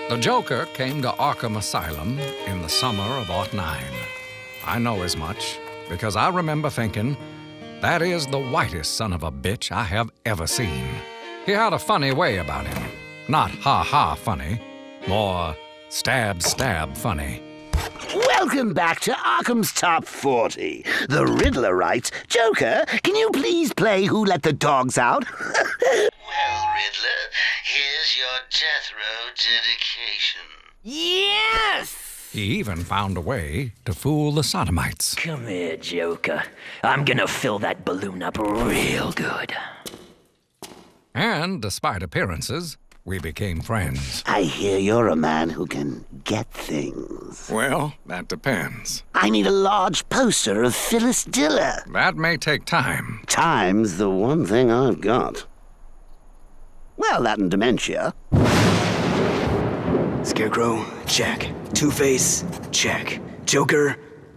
The Joker came to Arkham Asylum in the summer of '09. I know as much because I remember thinking, that is the whitest son of a bitch I have ever seen. He had a funny way about him. Not ha-ha funny, more stab-stab funny. Welcome back to Arkham's Top 40. The Riddler writes, Joker, can you please play Who Let the Dogs Out? Well, Riddler, here's your death row dedication. Yes! He even found a way to fool the sodomites. Come here, Joker. I'm gonna fill that balloon up real good. And despite appearances, we became friends. I hear you're a man who can get things. Well, that depends. I need a large poster of Phyllis Diller. That may take time. Time's the one thing I've got. Well, that and dementia. Scarecrow, check. Two-Face, check. Joker,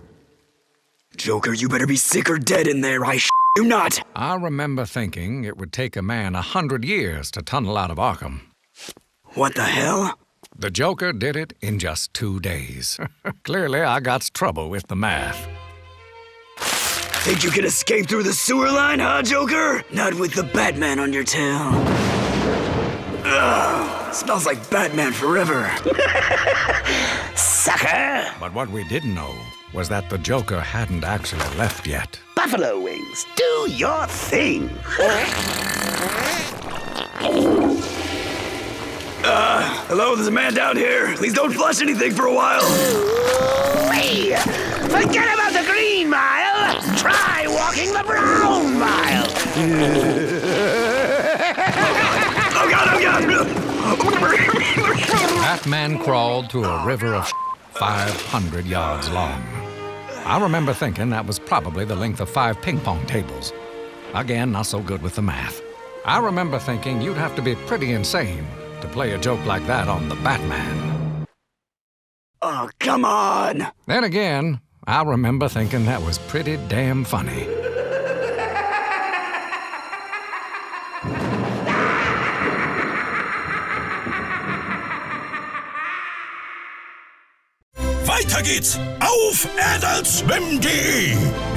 you better be sick or dead in there, I you not! I remember thinking it would take a man 100 years to tunnel out of Arkham. What the hell? The Joker did it in just 2 days. Clearly, I got trouble with the math. Think you can escape through the sewer line, huh, Joker? Not with the Batman on your tail. Ugh, smells like Batman forever. Sucker! But what we didn't know was that the Joker hadn't actually left yet. Buffalo Wings, do your thing. Hello, there's a man down here. Please don't flush anything for a while. Whee! Forget about the green mile. Try walking the brown mile. Oh God! Batman crawled through a river of 500 yards long. I remember thinking that was probably the length of 5 ping pong tables. Again, not so good with the math. I remember thinking you'd have to be pretty insane to play a joke like that on the Batman. Oh, come on! Then again, I remember thinking that was pretty damn funny. Weiter geht's auf adultswim.de.